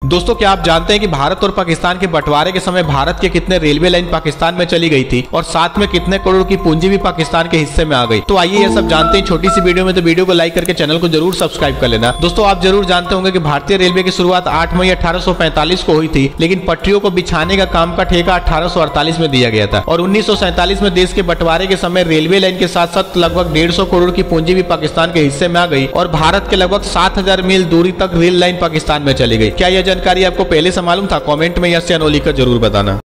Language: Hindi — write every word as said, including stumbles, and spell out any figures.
दोस्तों क्या आप जानते हैं कि भारत और पाकिस्तान के बंटवारे के समय भारत के कितने रेलवे लाइन पाकिस्तान में चली गई थी और साथ में कितने करोड़ की पूंजी भी पाकिस्तान के हिस्से में आ गई। तो आइए ये सब जानते हैं छोटी सी वीडियो में। तो वीडियो को लाइक करके चैनल को जरूर सब्सक्राइब कर लेना। दोस्तों आप जरूर जानते होंगे कि भारतीय रेलवे की शुरुआत आठ मई अठारह सौ पैंतालीस को हुई थी, लेकिन पटरियों को बिछाने का काम का ठेका अठारह सौ अड़तालीस में दिया गया था और उन्नीस सौ सैंतालीस में देश के बंटवारे के समय रेलवे लाइन के साथ साथ लगभग डेढ़ सौ करोड़ की पूंजी भी पाकिस्तान के हिस्से में आ गई और भारत के लगभग सात हजार मील दूरी तक रेल लाइन पाकिस्तान में चली गई। क्या यह जानकारी आपको पहले से मालूम था? कमेंट में यस या नो लिखकर जरूर बताना।